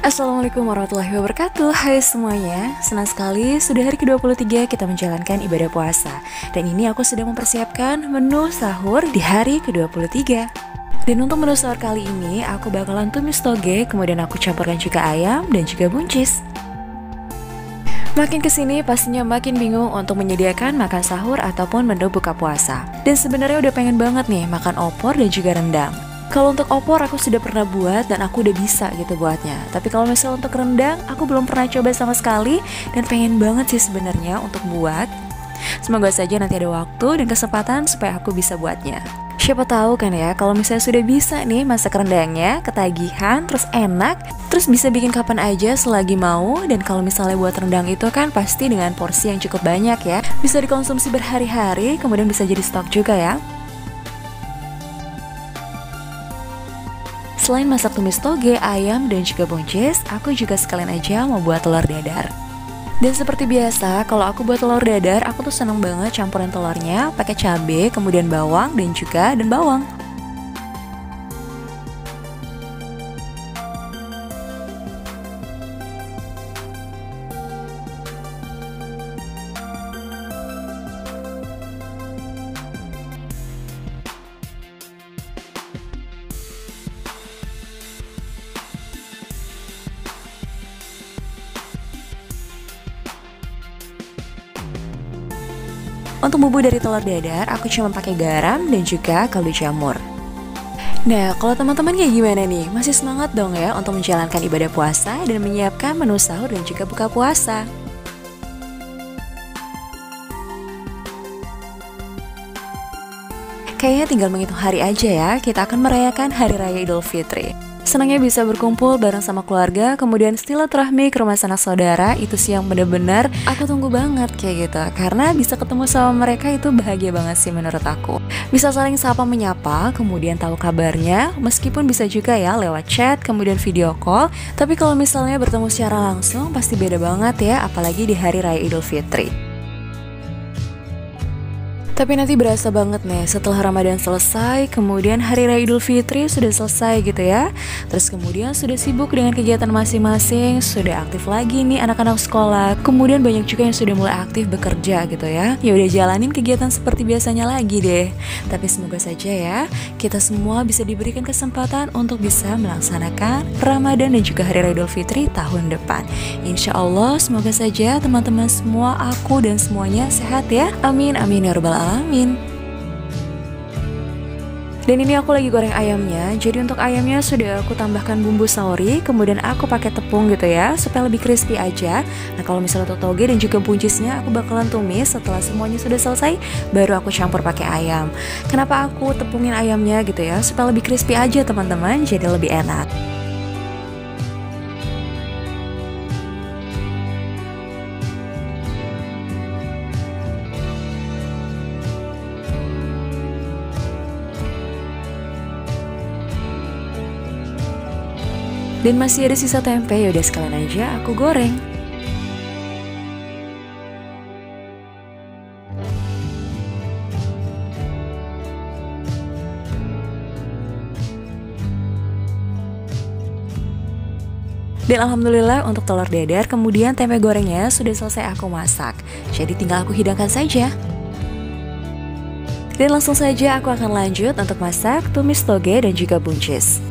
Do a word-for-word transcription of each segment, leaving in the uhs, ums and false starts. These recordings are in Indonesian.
Assalamualaikum warahmatullahi wabarakatuh. Hai semuanya, senang sekali sudah hari ke dua puluh tiga kita menjalankan ibadah puasa. Dan ini aku sedang mempersiapkan menu sahur di hari ke dua puluh tiga. Dan untuk menu sahur kali ini aku bakalan tumis toge, kemudian aku campurkan juga ayam dan juga buncis. Makin kesini pastinya makin bingung untuk menyediakan makan sahur ataupun menu buka puasa. Dan sebenarnya udah pengen banget nih makan opor dan juga rendang. Kalau untuk opor aku sudah pernah buat dan aku udah bisa gitu buatnya. Tapi kalau misalnya untuk rendang aku belum pernah coba sama sekali dan pengen banget sih sebenarnya untuk buat. Semoga saja nanti ada waktu dan kesempatan supaya aku bisa buatnya. Siapa tahu kan ya, kalau misalnya sudah bisa nih masak rendangnya, ketagihan, terus enak, terus bisa bikin kapan aja selagi mau. Dan kalau misalnya buat rendang itu kan pasti dengan porsi yang cukup banyak ya, bisa dikonsumsi berhari-hari, kemudian bisa jadi stok juga ya. Selain masak tumis toge, ayam, dan juga buncis, aku juga sekalian aja mau buat telur dadar. Dan seperti biasa, kalau aku buat telur dadar, aku tuh seneng banget campuran telurnya pakai cabai, kemudian bawang, dan juga dan bawang. Untuk bumbu dari telur dadar, aku cuma pakai garam dan juga kaldu jamur. Nah, kalau teman-teman kayak gimana nih? Masih semangat dong ya untuk menjalankan ibadah puasa dan menyiapkan menu sahur dan juga buka puasa? Kayaknya tinggal menghitung hari aja ya, kita akan merayakan Hari Raya Idul Fitri. Senangnya bisa berkumpul bareng sama keluarga, kemudian silaturahmi ke rumah sanak saudara, itu sih yang bener-bener aku tunggu banget kayak gitu. Karena bisa ketemu sama mereka itu bahagia banget sih menurut aku. Bisa saling sapa menyapa, kemudian tahu kabarnya, meskipun bisa juga ya lewat chat, kemudian video call. Tapi kalau misalnya bertemu secara langsung pasti beda banget ya, apalagi di Hari Raya Idul Fitri. Tapi nanti berasa banget nih setelah Ramadan selesai, kemudian Hari Raya Idul Fitri sudah selesai gitu ya. Terus kemudian sudah sibuk dengan kegiatan masing-masing, sudah aktif lagi nih anak-anak sekolah. Kemudian banyak juga yang sudah mulai aktif bekerja gitu ya. Ya udah jalanin kegiatan seperti biasanya lagi deh. Tapi semoga saja ya kita semua bisa diberikan kesempatan untuk bisa melaksanakan Ramadan dan juga Hari Raya Idul Fitri tahun depan. Insya Allah semoga saja teman-teman semua, aku dan semuanya sehat ya. Amin amin ya rabbal alamin. Amin. Dan ini aku lagi goreng ayamnya. Jadi untuk ayamnya sudah aku tambahkan bumbu saori, kemudian aku pakai tepung gitu ya supaya lebih crispy aja. Nah kalau misalnya untuk toge dan juga buncisnya aku bakalan tumis setelah semuanya sudah selesai, baru aku campur pakai ayam. Kenapa aku tepungin ayamnya gitu ya, supaya lebih crispy aja teman-teman, jadi lebih enak. Dan masih ada sisa tempe, yaudah sekalian aja aku goreng. Dan alhamdulillah untuk telur dadar kemudian tempe gorengnya sudah selesai aku masak. Jadi tinggal aku hidangkan saja. Dan langsung saja aku akan lanjut untuk masak tumis toge dan juga buncis.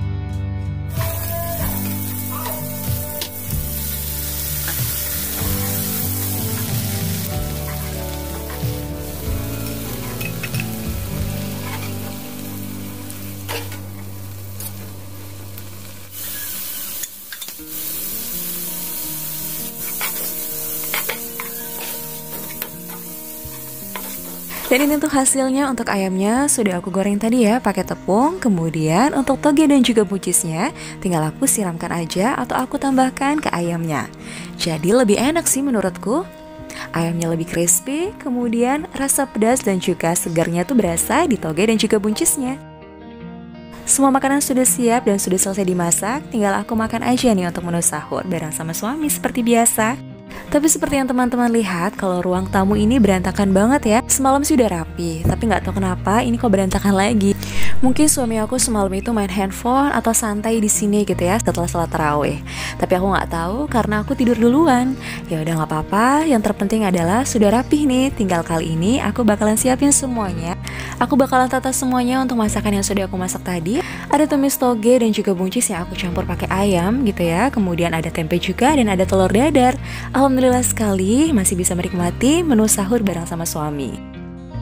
Dan ini untuk hasilnya. Untuk ayamnya sudah aku goreng tadi ya pakai tepung. Kemudian untuk toge dan juga buncisnya tinggal aku siramkan aja atau aku tambahkan ke ayamnya. Jadi lebih enak sih menurutku. Ayamnya lebih crispy, kemudian rasa pedas dan juga segarnya tuh berasa di toge dan juga buncisnya. Semua makanan sudah siap dan sudah selesai dimasak, tinggal aku makan aja nih untuk menu sahur bareng sama suami seperti biasa. Tapi seperti yang teman-teman lihat, kalau ruang tamu ini berantakan banget ya. Semalam sih udah rapi, tapi nggak tahu kenapa ini kok berantakan lagi. Mungkin suami aku semalam itu main handphone atau santai di sini gitu ya setelah sholat tarawih. Tapi aku nggak tahu karena aku tidur duluan. Ya udah nggak apa-apa. Yang terpenting adalah sudah rapih nih. Tinggal kali ini aku bakalan siapin semuanya. Aku bakalan tata semuanya untuk masakan yang sudah aku masak tadi. Ada tumis toge dan juga buncis yang aku campur pakai ayam gitu ya. Kemudian ada tempe juga dan ada telur dadar. Alhamdulillah sekali masih bisa menikmati menu sahur bareng sama suami.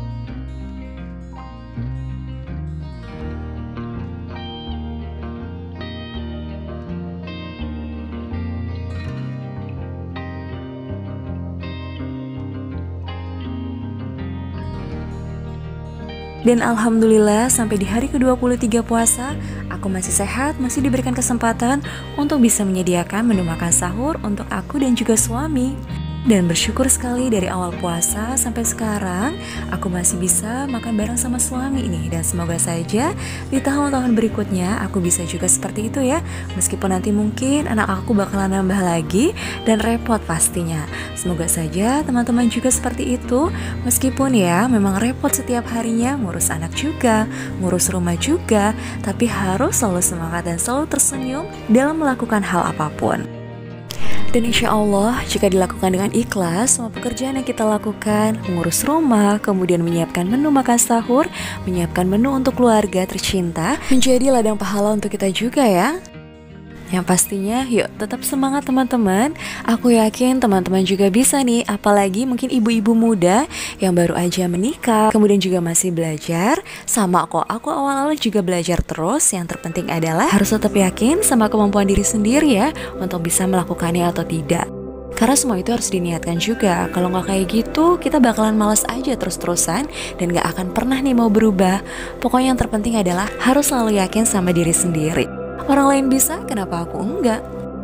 Dan alhamdulillah sampai di hari ke dua puluh tiga puasa, aku masih sehat, masih diberikan kesempatan untuk bisa menyediakan menu makan sahur untuk aku dan juga suami. Dan bersyukur sekali dari awal puasa sampai sekarang aku masih bisa makan bareng sama suami ini. Dan semoga saja di tahun-tahun berikutnya aku bisa juga seperti itu ya. Meskipun nanti mungkin anak aku bakalan nambah lagi dan repot pastinya. Semoga saja teman-teman juga seperti itu. Meskipun ya memang repot setiap harinya, ngurus anak juga, ngurus rumah juga, tapi harus selalu semangat dan selalu tersenyum dalam melakukan hal apapun. Dan insya Allah jika dilakukan dengan ikhlas, semua pekerjaan yang kita lakukan, mengurus rumah, kemudian menyiapkan menu makan sahur, menyiapkan menu untuk keluarga tercinta, menjadi ladang pahala untuk kita juga ya. Yang pastinya yuk tetap semangat teman-teman. Aku yakin teman-teman juga bisa nih, apalagi mungkin ibu-ibu muda yang baru aja menikah, kemudian juga masih belajar. Sama kok, aku awal-awal juga belajar terus. Yang terpenting adalah harus tetap yakin sama kemampuan diri sendiri ya, untuk bisa melakukannya atau tidak. Karena semua itu harus diniatkan juga. Kalau nggak kayak gitu, kita bakalan malas aja terus-terusan dan nggak akan pernah nih mau berubah. Pokoknya yang terpenting adalah harus selalu yakin sama diri sendiri. Orang lain bisa, kenapa aku enggak?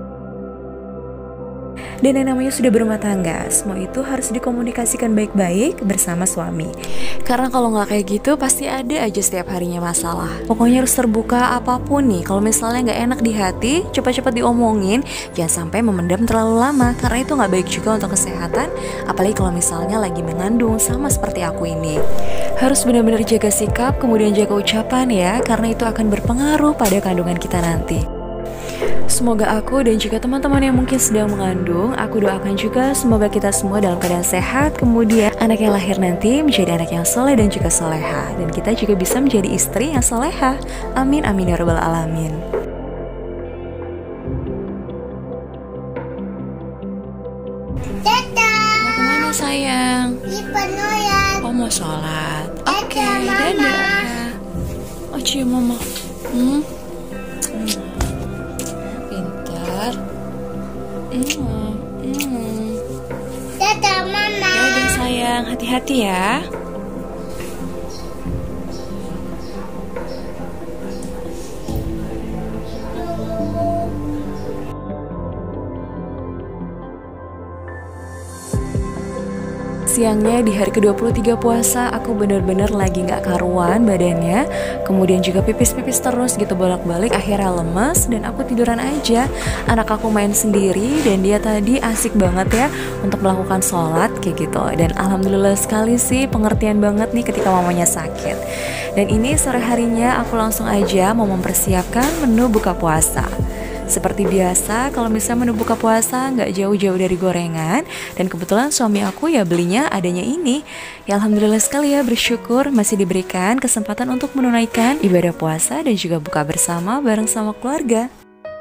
Dan yang namanya sudah berumah tangga, semua itu harus dikomunikasikan baik-baik bersama suami. Karena kalau nggak kayak gitu, pasti ada aja setiap harinya masalah. Pokoknya harus terbuka apapun nih. Kalau misalnya nggak enak di hati, cepat-cepat diomongin. Jangan sampai memendam terlalu lama, karena itu nggak baik juga untuk kesehatan. Apalagi kalau misalnya lagi mengandung, sama seperti aku ini. Harus benar-benar jaga sikap, kemudian jaga ucapan ya, karena itu akan berpengaruh pada kandungan kita nanti. Semoga aku dan juga teman-teman yang mungkin sedang mengandung, aku doakan juga semoga kita semua dalam keadaan sehat, kemudian anak yang lahir nanti menjadi anak yang soleh dan juga soleha, dan kita juga bisa menjadi istri yang soleha. Amin amin ya rabbal alamin. Tata, Mau kemana sayang? di penoyan. Oh mau sholat. Oke, Dadah, Mama. dadah. Oh cium mama. Hmm? Pintar. Hmm. Hmm. Dadah, Mama. Dadah sayang, hati-hati ya. Siangnya di hari ke dua puluh tiga puasa, aku bener-bener lagi gak karuan badannya. Kemudian juga pipis-pipis terus gitu bolak-balik, akhirnya lemes dan aku tiduran aja. Anak aku main sendiri dan dia tadi asik banget ya untuk melakukan sholat kayak gitu. Dan alhamdulillah sekali sih, pengertian banget nih ketika mamanya sakit. Dan ini sore harinya aku langsung aja mau mempersiapkan menu buka puasa. Seperti biasa, kalau misalnya menu buka puasa nggak jauh-jauh dari gorengan. Dan kebetulan suami aku ya belinya adanya ini. Ya alhamdulillah sekali ya, bersyukur masih diberikan kesempatan untuk menunaikan ibadah puasa dan juga buka bersama bareng sama keluarga.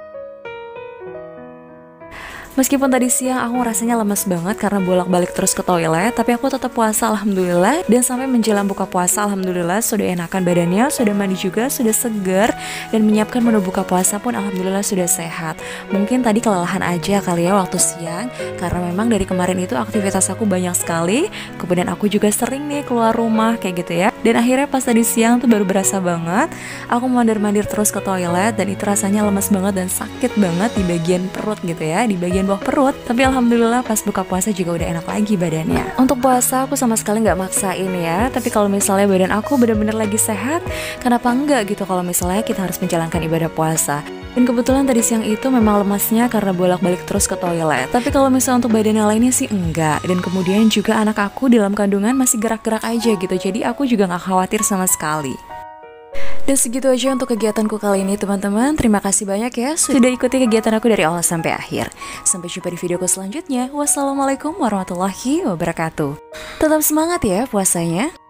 Meskipun tadi siang aku rasanya lemes banget karena bolak-balik terus ke toilet, tapi aku tetap puasa alhamdulillah. Dan sampai menjelang buka puasa alhamdulillah sudah enakan badannya, sudah mandi juga, sudah segar. Dan menyiapkan menu buka puasa pun alhamdulillah sudah sehat. Mungkin tadi kelelahan aja kali ya waktu siang, karena memang dari kemarin itu aktivitas aku banyak sekali. Kemudian aku juga sering nih keluar rumah kayak gitu ya. Dan akhirnya pas tadi siang tuh baru berasa banget aku mandir-mandir terus ke toilet. Dan itu rasanya lemes banget dan sakit banget di bagian perut gitu ya, di bagian bawah perut. Tapi alhamdulillah pas buka puasa juga udah enak lagi badannya. Untuk puasa aku sama sekali nggak maksain ya. Tapi kalau misalnya badan aku bener-bener lagi sehat, kenapa enggak gitu kalau misalnya kita harus menjalankan ibadah puasa. Dan kebetulan tadi siang itu memang lemasnya karena bolak-balik terus ke toilet. Tapi kalau misalnya untuk badan yang lainnya sih enggak. Dan kemudian juga anak aku dalam kandungan masih gerak-gerak aja gitu. Jadi aku juga nggak khawatir sama sekali. Dan segitu aja untuk kegiatanku kali ini teman-teman. Terima kasih banyak ya sudah ikuti kegiatan aku dari awal sampai akhir. Sampai jumpa di videoku selanjutnya. Wassalamualaikum warahmatullahi wabarakatuh. Tetap semangat ya puasanya.